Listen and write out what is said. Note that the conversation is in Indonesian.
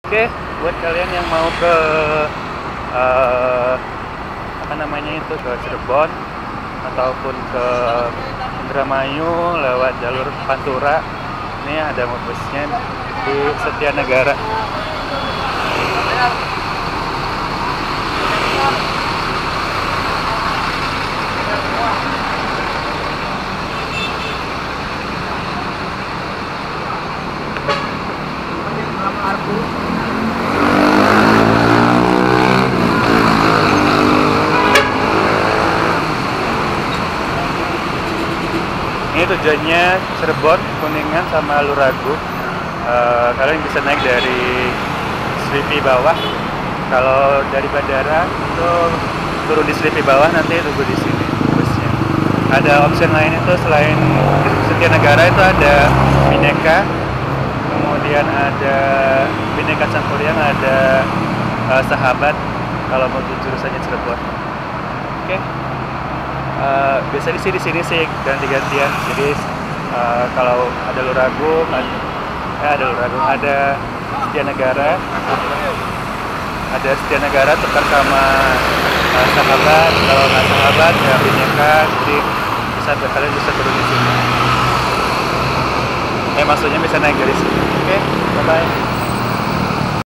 Oke, buat kalian yang mau ke ke Cirebon ataupun ke Indramayu lewat jalur Pantura, ini ada busnya di Setianegara. Ini tujuannya Cirebon, Kuningan, sama Luragu. Kalian bisa naik dari Slipi bawah. Kalau dari bandara itu turun di Slipi bawah, nanti tunggu di sini busnya. Ada opsi lain itu selain Setianegara itu ada Bhinneka, kemudian ada Bhinneka Sampuryang, ada Sahabat kalau mau jurusannya Cirebon. Oke. Biasa di sini sih ganti-gantian. Jadi kalau ada Luragung, ada Setianegara tukar sama Sahabat. Kalau nggak Sahabat ya Bhinneka. Jadi kalian bisa turun di sini. Maksudnya bisa naik dari sini. Oke, bye bye.